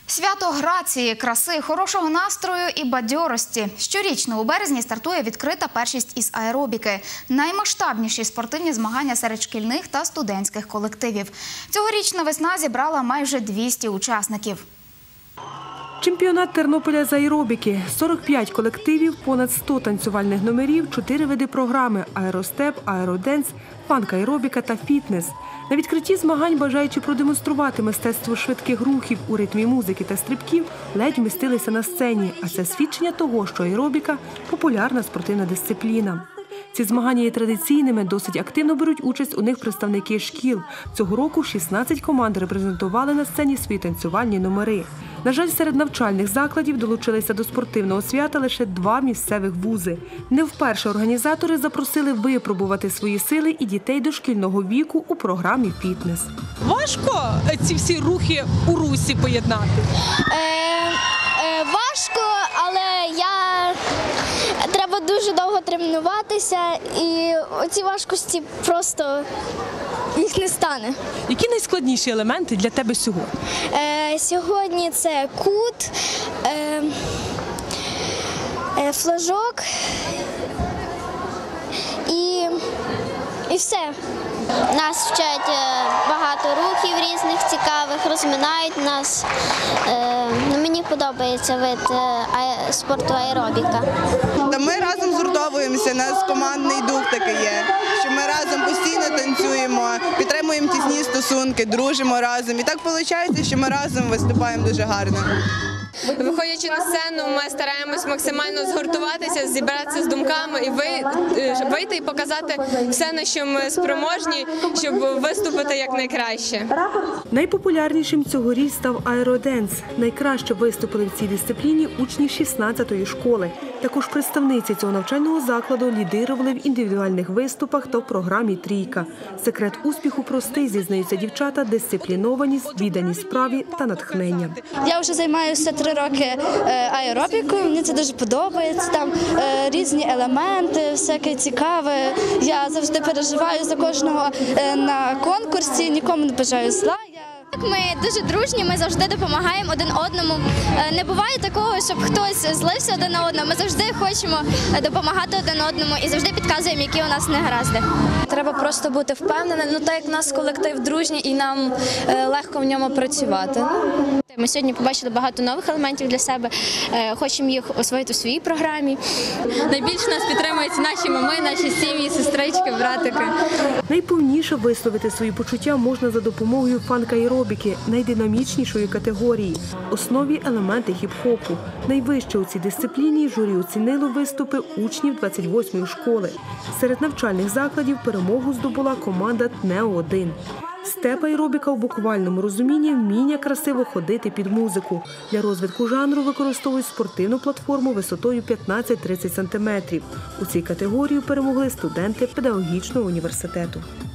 Свято грації, краси, хорошого настрою і бадьорості. Щорічно у березні стартує відкрита першість із аеробіки. Наймасштабніші спортивні змагання серед шкільних та студентських колективів. Цьогорічна весна зібрала майже 200 учасників. Чемпіонат Тернополя з аеробіки. 45 колективів, понад 100 танцювальних номерів, 4 види програми – аеростеп, аероденс, фанк-аеробіка та фітнес. На відкритті змагань, бажаючи продемонструвати мистецтво швидких рухів у ритмі музики та стрибків, ледь вмістилися на сцені. А це свідчення того, що аеробіка – популярна спортивна дисципліна. Ці змагання є традиційними, досить активно беруть участь у них представники шкіл. Цього року 16 команд репрезентували на сцені свої танцювальні номери. На жаль, серед навчальних закладів долучилися до спортивного свята лише 2 місцевих вузи. Не вперше організатори запросили випробувати свої сили і дітей дошкільного віку у програмі «Фітнес». Важко ці всі рухи у русі поєднати? Важко, але треба дуже довго тренуватися, і оці важкості просто їх не стане. Які найскладніші елементи для тебе сьогодні? Сьогодні це кут, флажок і все. Нас вчать багато рухів різних, цікавих, розминають нас. Мені подобається вид спорту аеробіка. Ми разом згуртовуємося, у нас командний дух такий є, що ми разом постійно танцюємо, підтримуємо тісні стосунки, дружимо разом. І так виходить, що ми разом виступаємо дуже гарно. Виходячи на сцену, ми стараємось максимально згуртуватися, зібратися з думками і вийти і показати все, на що ми спроможні, щоб виступити якнайкраще. Найпопулярнішим цьогоріч став аероденс. Найкраще виступили в цій дисципліні учні 16-ї школи. Також представниці цього навчального закладу лідирували в індивідуальних виступах та в програмі «Трійка». Секрет успіху простий, зізнаються дівчата, дисциплінованість, відданість справі та натхнення. Я вже займаюся 3 роки аеробікою, мені це дуже подобається, там різні елементи, всяке цікаве. Я завжди переживаю за кожного на конкурсі, нікому не бажаю зла. Ми дуже дружні, ми завжди допомагаємо один одному. Не буває такого, щоб хтось злився один на одного. Ми завжди хочемо допомагати один одному і завжди підказуємо, які у нас негаразди. Треба просто бути впевненим, так як у нас колектив дружній і нам легко в ньому працювати. Ми сьогодні побачили багато нових елементів для себе, хочемо їх освоїти в своїй програмі. Найбільше нас підтримують наші мами, наші сім'ї, сестрички, братики. Найповніше висловити свої почуття можна за допомогою фанк-аеробіки, найдинамічнішої категорії. Основі елементи хіп-хопу. Найвище у цій дисципліні журі оцінило виступи учнів 28-ї школи. Серед навчальних закладів перемогу здобула команда «ТНЕО-1». Степ-аеробіка у буквальному розумінні – вміння красиво ходити під музику. Для розвитку жанру використовують спортивну платформу висотою 15-30 см. У цій категорії перемогли студенти педагогічного університету.